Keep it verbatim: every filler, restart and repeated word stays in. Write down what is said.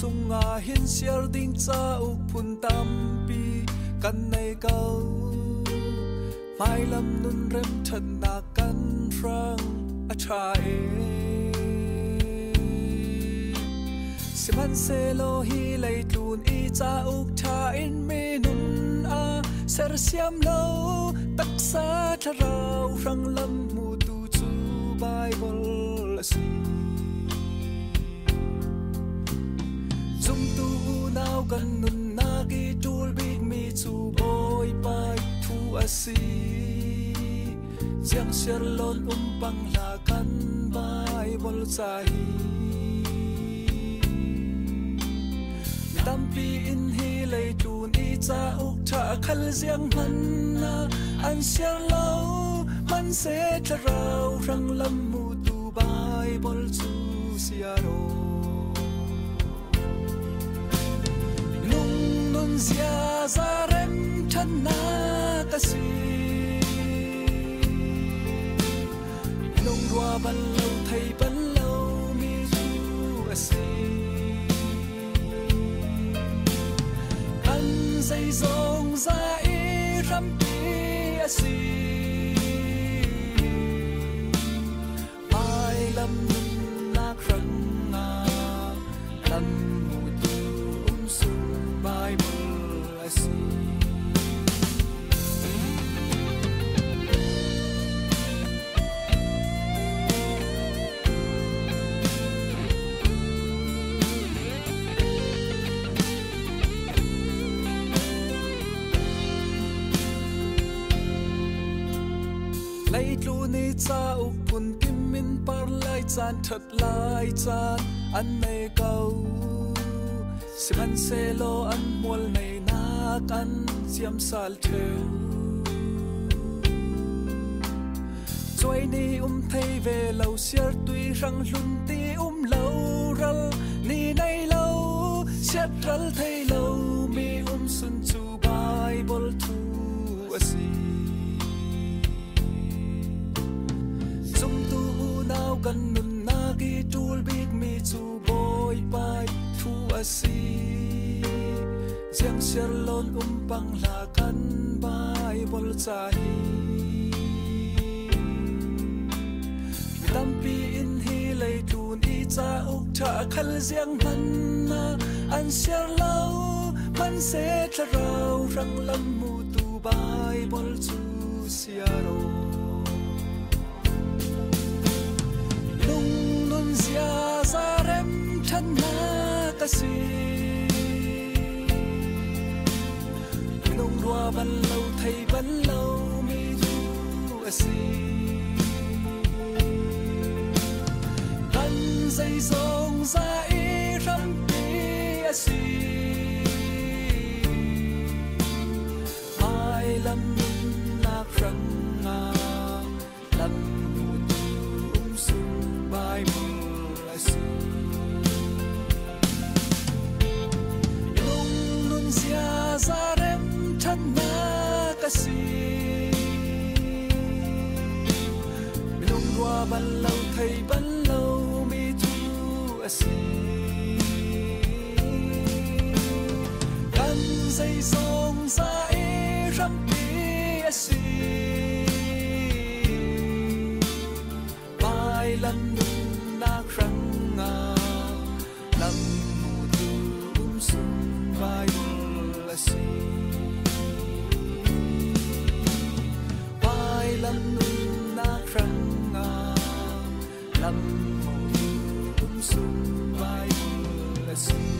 sunga hin siar ding cha uk phun tam pi kan nei kau mai lam nun rem that na kan rang a trai siman se lo hi lei tlun i cha uk tha in me nun a ser siam lo tak sa tharau rang lam mu tu chu Bible si zum tu nau kan nun na gi tul big mi chu boy pai thu a si giang ser lon um pang la kan Bible chai tampi in hi lei tun i cha uk tha khal giang man na an siar lo man se tharau rang lam mu tu Bible chu siaro nung nun sia za rem than na ka si nung rua ban lo thei ban lo mi chu a si dây dòng ra ý rắm tí a si mai lâm nạc răng à lâm mù tu um sung Bible a si lấy lu ni cha uk phun kim min par lai chan that lai chan an nei kau siman se lo an mol nei na kan siam sal theu choi ni um thei ve lo siar tui rang lun ti um lo ral ni nei lo siat ral thei lo mi um sun chu Bible thu a si nau kan nun na gi tul big mi chu boy pai thu a si giang ser lon um pang la kan Bible chai tampi in hi lei tun i cha uk tha khal giang man na an ser lo man se tharau rang lam mu tu Bible chu siaro sia za rem than na ka si nung rua ban lo thei ban lo mi thu a si kan dây dòng ra ý rắm tí a si mai lâm nạc răng à lâm mu tu um sung Bible za rem than na ka si nung rua ban lo thei ban lo mi thu a si kan dây dòng za ý rắm tí a si mai lâm na răng à lâm mu tu um sung Bible si mai lâm nun na răng à lâm mù um sung Bible si